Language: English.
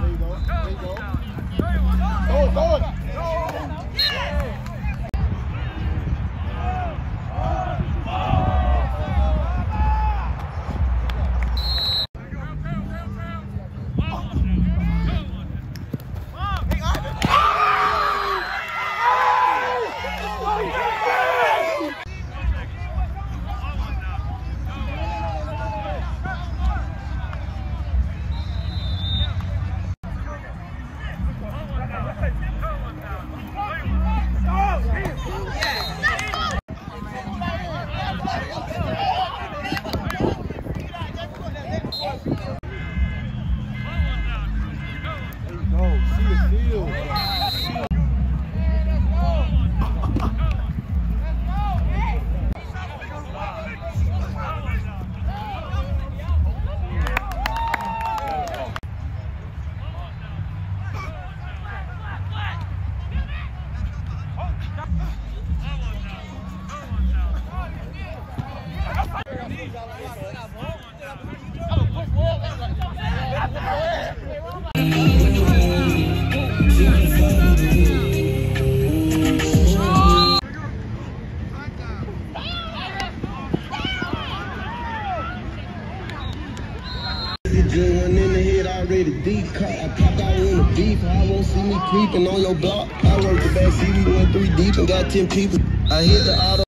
Deep cut, I popped out in the beef. I won't see me creeping on your block. I worked the back seat, we went 3 deep and got 10 people. I hit the auto.